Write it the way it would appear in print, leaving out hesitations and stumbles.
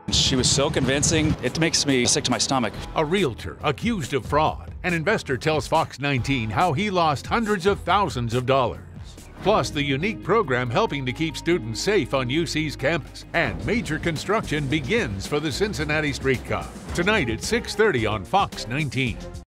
She was so convincing, it makes me sick to my stomach. A realtor accused of fraud. An investor tells FOX19 how he lost hundreds of thousands of dollars. Plus, the unique program helping to keep students safe on UC's campus. And major construction begins for the Cincinnati streetcar. Tonight at 6:30 on FOX19.